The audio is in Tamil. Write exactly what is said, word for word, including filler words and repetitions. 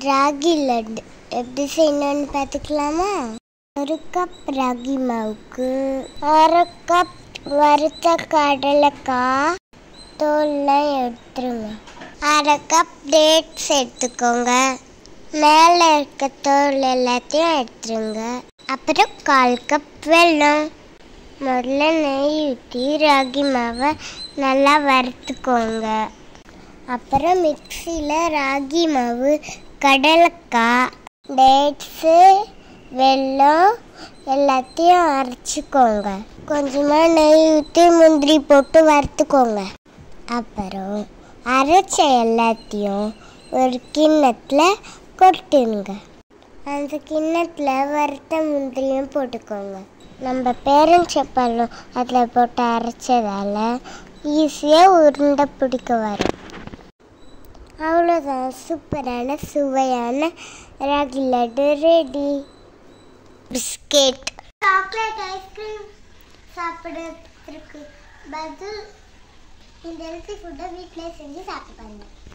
ராகி லட்டு எப்படி செய்யணும்னு பார்த்துக்கலாமா? ஒரு கப் ராகி மாவுக்கு அரை கப் வறுத்த கடலைக்காய் தோல்லாம் எடுத்துருங்க. அரை கப் டேட்ஸ் எடுத்துக்கோங்க. மேலே இருக்க தோல் எல்லாத்தையும் எடுத்துருங்க. அப்புறம் கால் கப் வெல்லம். முதல்ல நெய் ஊற்றி ராகி மாவை நல்லா வறுத்துக்கோங்க. அப்புறம் மிக்சியில் ராகி மாவு, கடலைக்காய், டேட்ஸு, வெல்லம் எல்லாத்தையும் அரைச்சிக்கோங்க. கொஞ்சமாக நெய் ஊற்றி முந்திரி போட்டு வறுத்துக்கோங்க. அப்புறம் அரைச்ச எல்லாத்தையும் ஒரு கிண்ணத்தில் கொட்டுங்க. அந்த கிண்ணத்தில் வறுத்த முந்திரியும் போட்டுக்கோங்க. நம்ம பேரஞ்சப்பழம் அதில் போட்டு அரைச்சதால் ஈஸியாக உருண்டை பிடிக்க வரும். அவ்வளோதான், சூப்பரான சுவையான ragi laddu ready. Biscuit, chocolate ice cream சாப்பிட்றதுக்கு பதில் இந்த ஹெல்த்தி ஃபுட்டை வீட்டிலே செஞ்சு சாப்பிட்டு பாருங்க.